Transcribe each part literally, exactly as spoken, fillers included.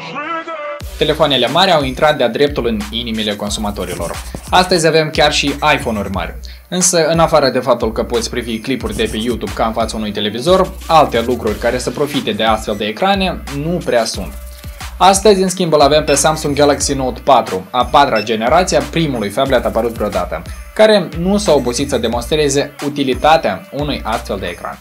Telefoanele mari au intrat de-a dreptul în inimile consumatorilor. Astăzi avem chiar și iPhone-uri mari. Însă, în afară de faptul că poți privi clipuri de pe YouTube ca în fața unui televizor, alte lucruri care să profite de astfel de ecrane nu prea sunt. Astăzi, în schimb, îl avem pe Samsung Galaxy Note patru, a patra generație a primului phablet apărut vreodată, care nu s-a obosit să demonstreze utilitatea unui astfel de ecran.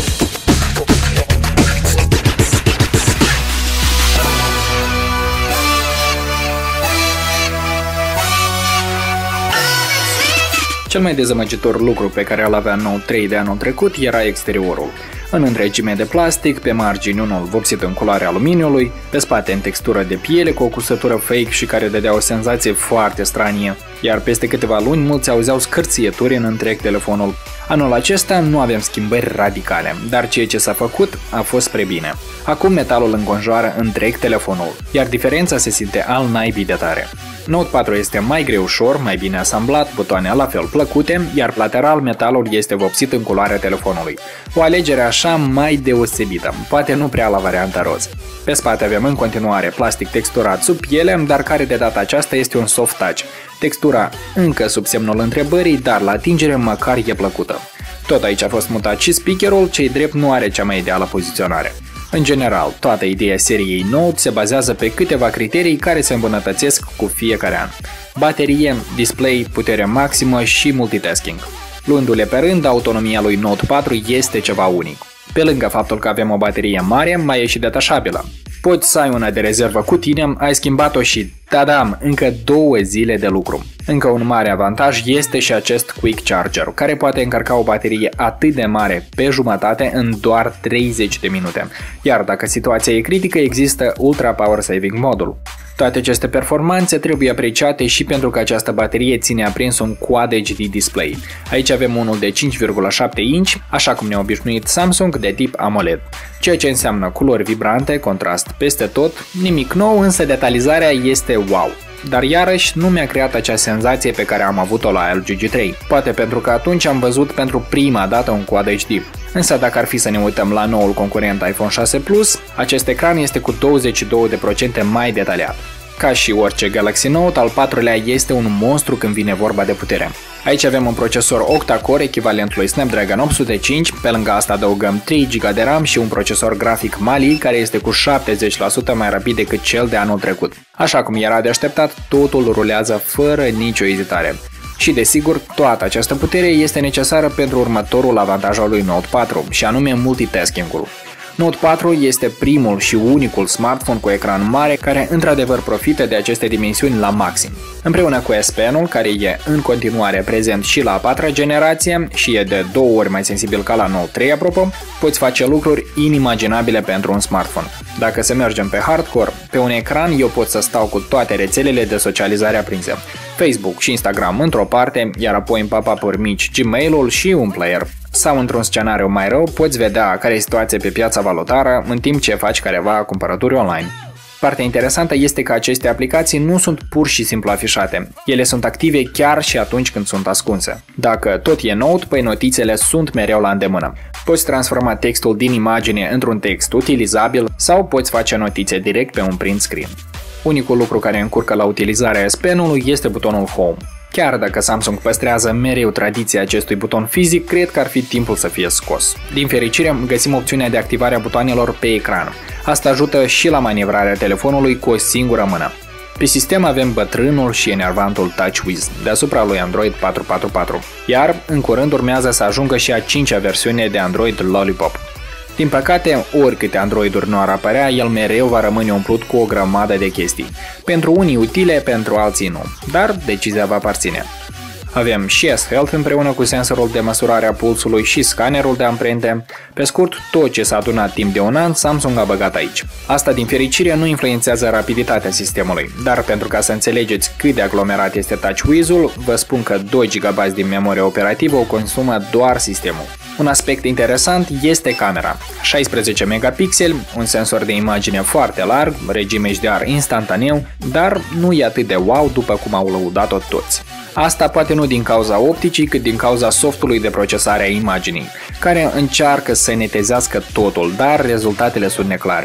Cel mai dezamăgitor lucru pe care îl avea Note trei de anul trecut era exteriorul. În întregime de plastic, pe margini unul vopsit în culoare aluminiului, pe spate în textură de piele cu o cusătură fake și care dădea o senzație foarte stranie, iar peste câteva luni mulți auzeau scârțieturi în întreg telefonul. Anul acesta nu avem schimbări radicale, dar ceea ce s-a făcut a fost spre bine. Acum metalul înconjoară întreg telefonul, iar diferența se simte al naibii de tare. Note patru este mai greu ușor, mai bine asamblat, butoane la fel plăcute, iar lateral metalul este vopsit în culoarea telefonului. O alegere așa mai deosebită, poate nu prea la varianta roz. Pe spate avem în continuare plastic texturat sub piele, dar care de data aceasta este un soft touch. Textura încă sub semnul întrebării, dar la atingere măcar e plăcută. Tot aici a fost mutat și speakerul, ce-i drept nu are cea mai ideală poziționare. În general, toată ideea seriei Note se bazează pe câteva criterii care se îmbunătățesc cu fiecare an. Baterie, display, putere maximă și multitasking. Luându-le pe rând, autonomia lui Note patru este ceva unic. Pe lângă faptul că avem o baterie mare, mai e și detașabilă. Poți să ai una de rezervă cu tine, ai schimbat-o și, tadam, încă două zile de lucru. Încă un mare avantaj este și acest Quick Charger, care poate încărca o baterie atât de mare pe jumătate în doar treizeci de minute. Iar dacă situația e critică, există Ultra Power Saving Modul. Toate aceste performanțe trebuie apreciate și pentru că această baterie ține aprins un Quad H D display. Aici avem unul de cinci virgulă șapte inch, așa cum ne-a obișnuit Samsung, de tip AMOLED, ceea ce înseamnă culori vibrante, contrast peste tot, nimic nou, însă detalizarea este wow. Dar iarăși nu mi-a creat acea senzație pe care am avut-o la L G G trei, poate pentru că atunci am văzut pentru prima dată un Quad H D. Însă dacă ar fi să ne uităm la noul concurent iPhone șase Plus, acest ecran este cu douăzeci și doi la sută mai detaliat. Ca și orice Galaxy Note, al patrulea este un monstru când vine vorba de putere. Aici avem un procesor octa-core echivalent lui Snapdragon opt sute cinci, pe lângă asta adăugăm trei giga de RAM și un procesor grafic Mali care este cu șaptezeci la sută mai rapid decât cel de anul trecut. Așa cum era de așteptat, totul rulează fără nicio ezitare. Și desigur, toată această putere este necesară pentru următorul avantaj al lui Note patru, și anume multitasking-ul. Note patru este primul și unicul smartphone cu ecran mare care într-adevăr profită de aceste dimensiuni la maxim. Împreună cu S Pen-ul, care e în continuare prezent și la a patra generație și e de două ori mai sensibil ca la Note trei, apropo, poți face lucruri inimaginabile pentru un smartphone. Dacă să mergem pe hardcore, pe un ecran eu pot să stau cu toate rețelele de socializare aprinse. Facebook și Instagram într-o parte, iar apoi în pop-up-uri mici Gmail-ul și un player. Sau într-un scenariu mai rău, poți vedea care e situația pe piața valutară în timp ce faci careva cumpărături online. Partea interesantă este că aceste aplicații nu sunt pur și simplu afișate. Ele sunt active chiar și atunci când sunt ascunse. Dacă tot e Note, păi notițele sunt mereu la îndemână. Poți transforma textul din imagine într-un text utilizabil sau poți face notițe direct pe un print screen. Unicul lucru care încurcă la utilizarea S Pen-ului este butonul Home. Chiar dacă Samsung păstrează mereu tradiția acestui buton fizic, cred că ar fi timpul să fie scos. Din fericire, găsim opțiunea de activare a butoanelor pe ecran. Asta ajută și la manevrarea telefonului cu o singură mână. Pe sistem avem bătrânul și enervantul TouchWiz, deasupra lui Android patru punct patru punct patru, iar în curând urmează să ajungă și a cincea versiune de Android Lollipop. Din păcate, oricâte Android-uri nu ar apărea, el mereu va rămâne umplut cu o grămadă de chestii. Pentru unii utile, pentru alții nu, dar decizia va aparține. Avem și S-Health împreună cu sensorul de măsurare a pulsului și scannerul de amprente. Pe scurt, tot ce s-a adunat timp de un an, Samsung a băgat aici. Asta, din fericire, nu influențează rapiditatea sistemului, dar pentru ca să înțelegeți cât de aglomerat este TouchWiz-ul, vă spun că doi giga din memorie operativă o consumă doar sistemul. Un aspect interesant este camera. șaisprezece megapixeli, un sensor de imagine foarte larg, regim H D R instantaneu, dar nu e atât de wow după cum au lăudat-o toți. Asta poate nu din cauza opticii, cât din cauza softului de procesare a imaginii, care încearcă să netezească totul, dar rezultatele sunt neclare.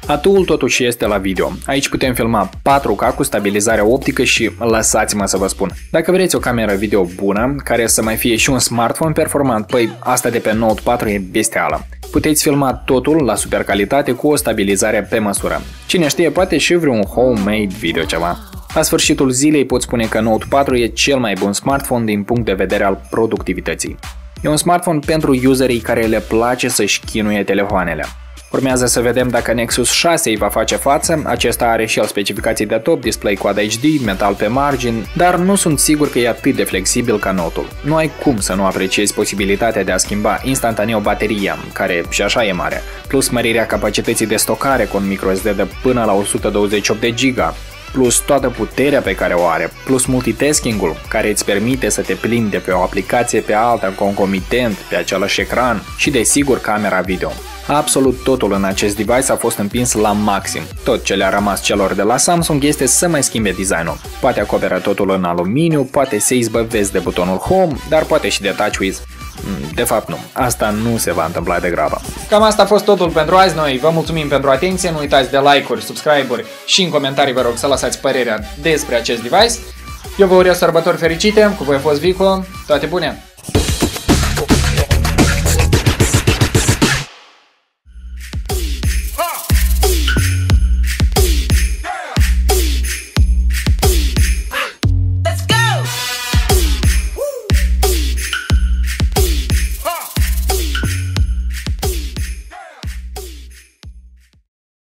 Atul totuși este la video. Aici putem filma patru K cu stabilizarea optică și lăsați-mă să vă spun. Dacă vreți o cameră video bună, care să mai fie și un smartphone performant, păi asta de pe Note patru e bestială. Puteți filma totul la super calitate cu o stabilizare pe măsură. Cine știe, poate și vreun homemade video ceva. La sfârșitul zilei pot spune că Note patru e cel mai bun smartphone din punct de vedere al productivității. E un smartphone pentru userii care le place să-și chinuie telefoanele. Urmează să vedem dacă Nexus șase îi va face față, acesta are și el specificații de top, display Quad H D, metal pe margini, dar nu sunt sigur că e atât de flexibil ca Note-ul. Nu ai cum să nu apreciezi posibilitatea de a schimba instantaneu bateria, care și așa e mare, plus mărirea capacității de stocare cu un microSD de până la o sută douăzeci și opt de giga, plus toată puterea pe care o are, plus multitasking-ul, care îți permite să te plimbi de pe o aplicație pe alta concomitent pe același ecran și desigur camera video. Absolut totul în acest device a fost împins la maxim. Tot ce le-a rămas celor de la Samsung este să mai schimbe designul. Poate acoperă totul în aluminiu, poate se izbăvesc de butonul Home, dar poate și de TouchWiz. De fapt nu, asta nu se va întâmpla degrabă. Cam asta a fost totul pentru azi. Noi vă mulțumim pentru atenție, nu uitați de like-uri, subscribe-uri și în comentarii vă rog să lăsați părerea despre acest device. Eu vă urez sărbători fericite, cu voi a fost Vico, toate bune!